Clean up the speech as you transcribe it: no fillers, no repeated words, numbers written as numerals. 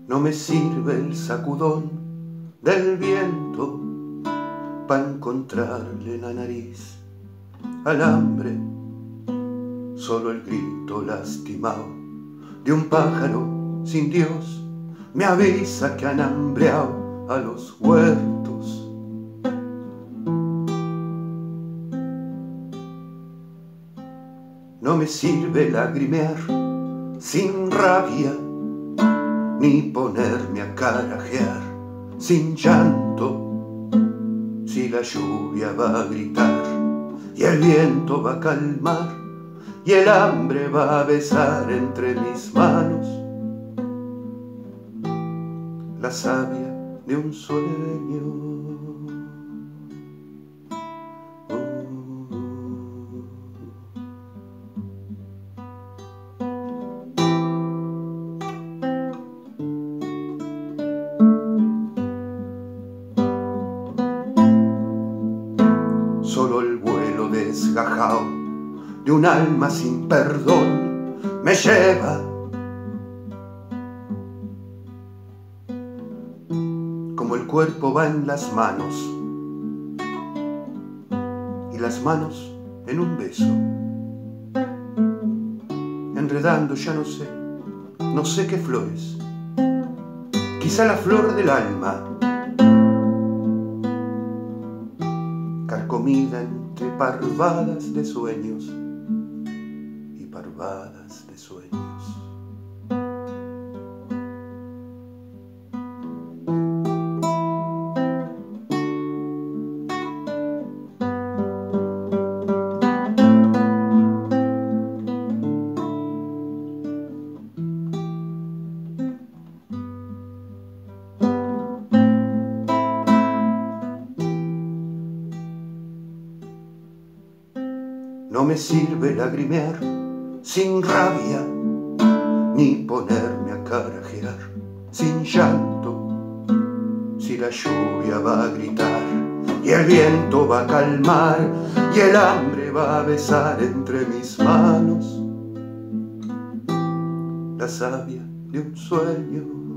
No me sirve el sacudón del viento pa' encontrarle la nariz al hambre, solo el grito lastimado de un pájaro sin Dios me avisa que han hambreado a los huertos. No me sirve lagrimear sin rabia, ni ponerme a carajear sin llanto, si la lluvia va a gritar y el viento va a calmar y el hambre va a besar entre mis manos la savia de un sueño. Solo el vuelo desgajado de un alma sin perdón me lleva como el cuerpo va en las manos y las manos en un beso, enredando ya no sé qué flores, quizá la flor del alma, carcomida entre parvadas de sueños y parvadas de sueños. No me sirve lagrimear sin rabia, ni ponerme a carajear sin llanto, si la lluvia va a gritar y el viento va a calmar y el hambre va a besar entre mis manos la savia de un sueño.